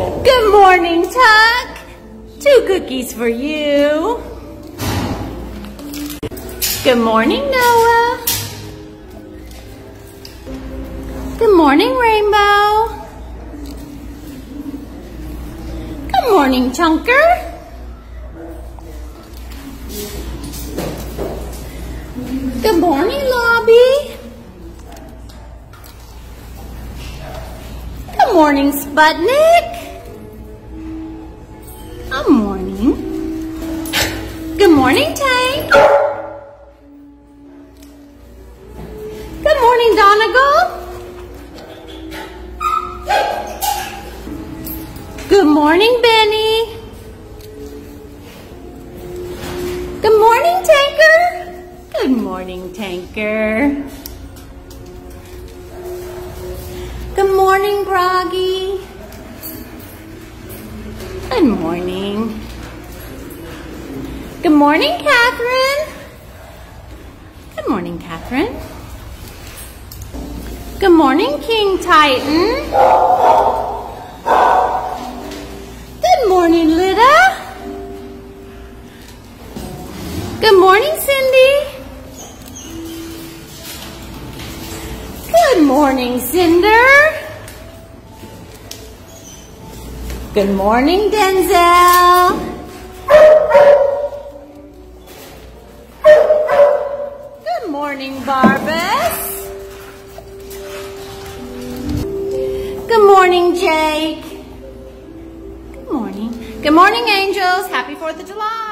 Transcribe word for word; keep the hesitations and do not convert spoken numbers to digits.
Good morning, Tuck. Two cookies for you. Good morning, Noah. Good morning, Rainbow. Good morning, Chunker. Good morning, Lobby. Good morning, Sputnik. Good morning. Good morning, Tank. Good morning, Donegal. Good morning, Benny. Good morning, Tanker. Good morning, Tanker. Good morning, Groggy. Good morning. Good morning, Catherine. Good morning, Catherine. Good morning, King Titan. Good morning, Lida. Good morning, Cindy. Good morning, Cinder. Good morning, Denzel. Good morning, Barbas. Good morning, Jake. Good morning. Good morning, angels. Happy fourth of July.